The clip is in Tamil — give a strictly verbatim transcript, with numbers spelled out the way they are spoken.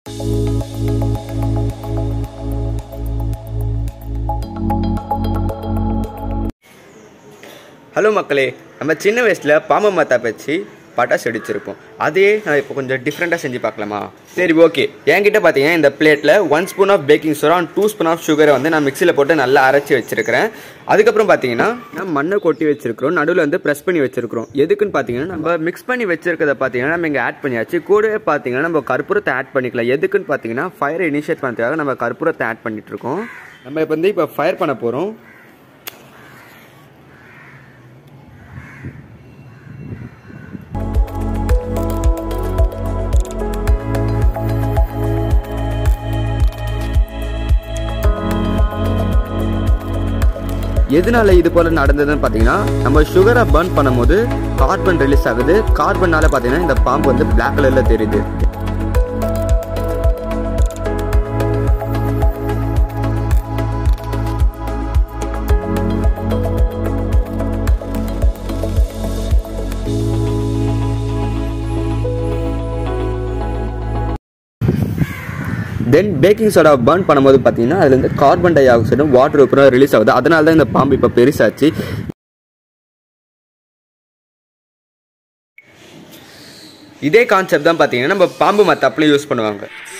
ஹலோ மக்களே, நம்ம சின்ன வயசில் பாம்பு மத்தா பச்சு பட்டாசு வெடிச்சிருப்போம். அதே நான் இப்போ கொஞ்சம் டிஃப்ரெண்ட்டாக செஞ்சு பார்க்கலாமா? சரி, ஓகே. என்கிட்ட பார்த்தீங்கன்னா இந்த பிளேட்டில் one spoon of baking soda and two spoon of சுகரை வந்து நான் மிக்சியில் போட்டு நல்லா அரைச்சி வச்சிருக்கிறேன். அதுக்கப்புறம் பார்த்தீங்கன்னா நான் மண்ணை கொட்டி வச்சிருக்கிறோம், நடுவில் வந்து ப்ரெஸ் பண்ணி வச்சிருக்கிறோம். எதுக்குன்னு பார்த்தீங்கன்னா நம்ம மிக்ஸ் பண்ணி வச்சிருக்கிறத பார்த்தீங்கன்னா நம்ம இங்கே ஆட் பண்ணியாச்சு. கூடவே பார்த்தீங்கன்னா நம்ம கற்பூரத்தை ஆட் பண்ணிக்கலாம். எதுக்குன்னு பார்த்தீங்கன்னா ஃபயரை இனிஷியேட் பண்ணுறதுக்காக நம்ம கற்பூரத்தை ஆட் பண்ணிட்டு இருக்கோம். நம்ம இப்போ வந்து இப்போ ஃபயர் பண்ண போகிறோம். எதனால இது போல நடந்ததுன்னு பார்த்தீங்கன்னா நம்ம சுகரை பர்ன் பண்ணும்போது கார்பன் ரிலீஸ் ஆகுது. கார்பனால பார்த்தீங்கன்னா இந்த பாம்பு வந்து பிளாக் கலர்ல தெரியுது. தென் பேக்கிங் சோடா பர்ன் பண்ணும்போது பார்த்தீங்கன்னா அதுலேருந்து கார்பன் டை ஆக்சைடும் வாட்டர் வேப்பரும் ரிலீஸ் ஆகுது. அதனால தான் இந்த பாம்பு இப்போ பெருசாச்சு. இதே கான்செப்ட் தான் பார்த்தீங்கன்னா நம்ம பாம்பு மத்தாப்புல யூஸ் பண்ணுவாங்க.